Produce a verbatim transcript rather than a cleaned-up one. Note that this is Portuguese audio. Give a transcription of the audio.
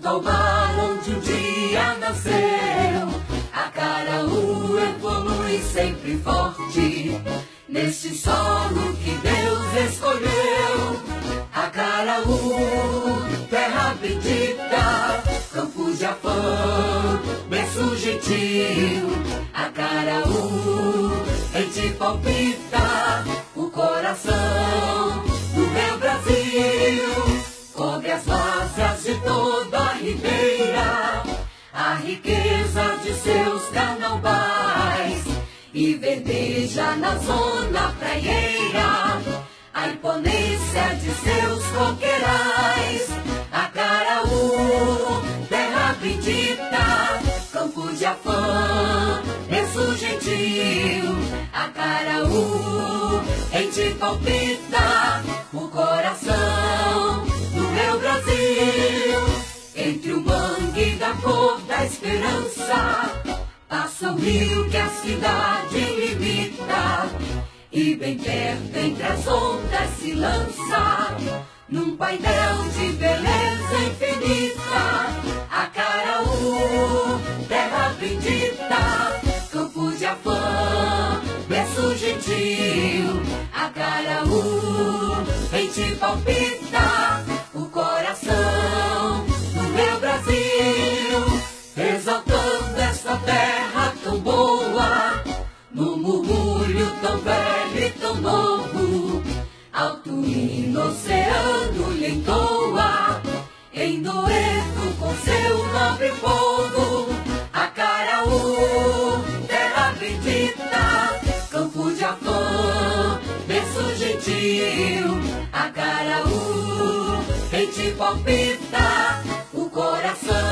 junto ao mar onde um dia nasceu. Acaraú evolui sempre forte, neste solo que Deus escolheu. Acaraú, terra bendita, campo de Afã, berço gentil. Acaraú, em ti palpita o coração do meu Brasil. Cobre as várzeas de toda a ribeira, a riqueza de seus carnaubais, e verdeja na zona praieira a imponência de seus coqueirais. Acaraú, terra bendita, campo de Afã, berço gentil. Acaraú, em ti palpita o coração do meu Brasil. Entre o mangue da cor da esperança passa o rio que a cidade limita, e bem perto entre as ondas se lança num painel de beleza infinita. Acaraú, terra bendita, campo de Afã, berço gentil. Acaraú, em ti palpita o coração do meu Brasil, exaltando esta terra tão boa, no murmúrio tão velho e tão novo. Alto hino, oceano lhe entoa, em dueto com seu nobre povo. Acaraú, terra bendita, campo de Afã, berço gentil. Acaraú, em ti palpita o coração